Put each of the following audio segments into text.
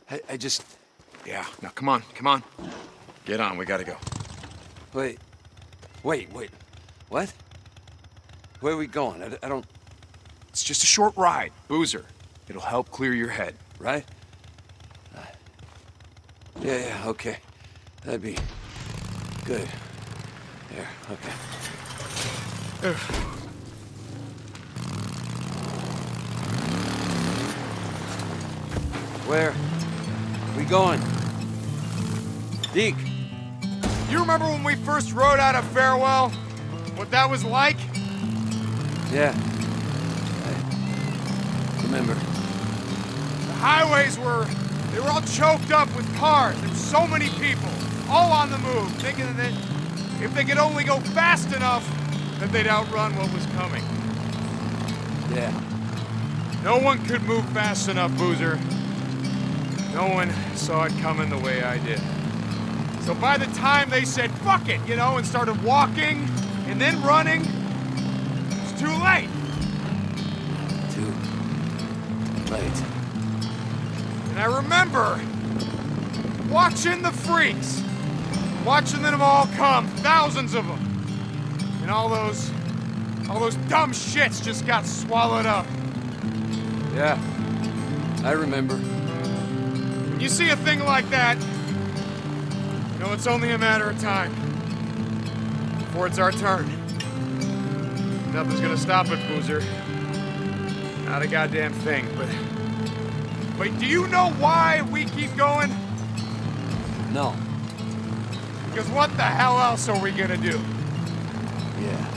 I just... Yeah, now come on, come on. Get on, we gotta go. Wait. What? Where are we going? I don't... It's just a short ride. Boozer. It'll help clear your head. Right? Yeah, okay. That'd be... good. There, okay. Where? We going? Deke! You remember when we first rode out of Farewell? What that was like? Yeah. I remember. The highways they were all choked up with cars. There were so many people, all on the move, thinking that if they could only go fast enough, that they'd outrun what was coming. Yeah. No one could move fast enough, Boozer. No one saw it coming the way I did. So by the time they said, fuck it, you know, and started walking and then running, it's too late. Too late. And I remember watching the freaks, watching them all come, thousands of them. And all those dumb shits just got swallowed up. Yeah. I remember. When you see a thing like that, you know it's only a matter of time before it's our turn. Nothing's gonna stop it, Boozer. Not a goddamn thing, but... Wait, do you know why we keep going? No. Because what the hell else are we gonna do? Yeah.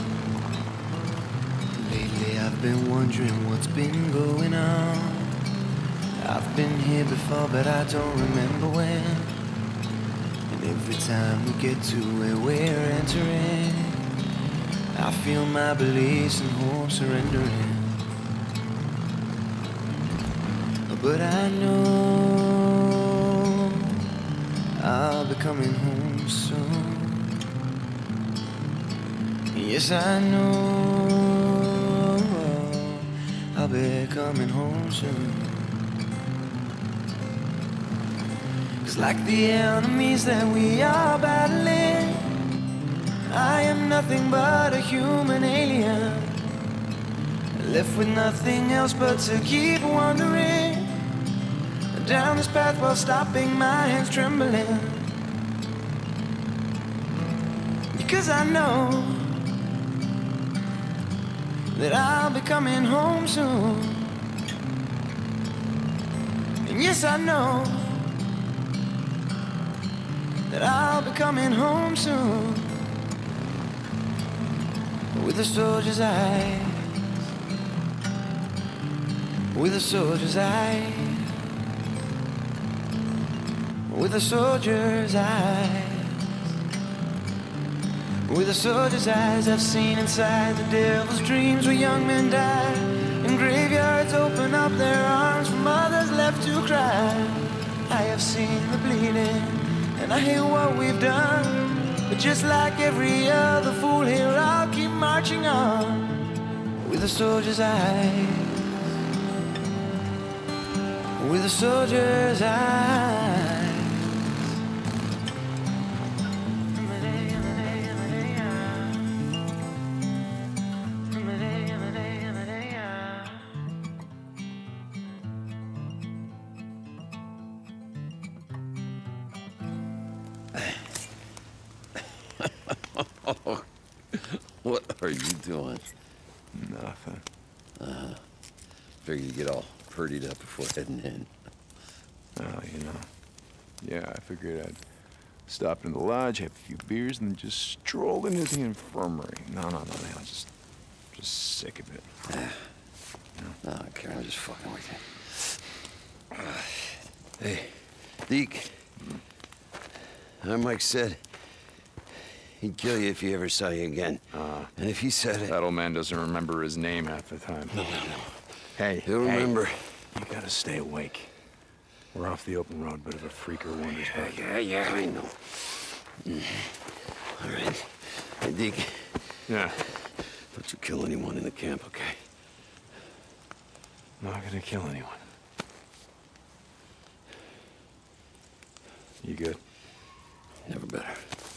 Lately I've been wondering what's been going on. I've been here before, but I don't remember when. And every time we get to where we're entering, I feel my beliefs and hope surrendering. But I know I'll be coming home soon. Yes, I know I'll be coming home soon. 'Cause like the enemies that we are battling, I am nothing but a human alien, left with nothing else but to keep wandering down this path while stopping my hands trembling. Because I know that I'll be coming home soon. And yes, I know that I'll be coming home soon. With a soldier's eyes, with a soldier's eyes, with a soldier's eyes, with a soldier's eyes. I've seen inside the devil's dreams where young men die, and graveyards open up their arms for mothers left to cry. I have seen the bleeding, and I hear what we've done. But just like every other fool here, I'll keep marching on with a soldier's eyes, with a soldier's eyes. What are you doing? Nothing. Figured you'd get all purdied up before heading in. Oh, you know. Yeah, I figured I'd stop in the lodge, have a few beers, and then just stroll into the infirmary. No, man, I'm just sick of it. No, I don't care, I'm just fucking with you. Hey, Deke. Mike said he'd kill you if he ever saw you again. And if he said it... That old man doesn't remember his name half the time. No. Hey, He'll remember. You gotta stay awake. We're off the open road, bit of a freaker wanders back. Yeah, I know. All right. Hey, Deke. Yeah. Don't you kill anyone in the camp, okay? I'm not gonna kill anyone. You good? Never better.